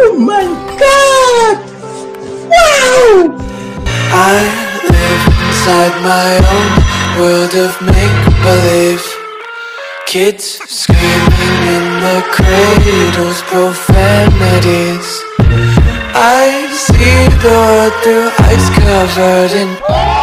my God! Wow! I live inside my own world of make-believe. Kids screaming in the cradles, profanities. I see the world through ice covered in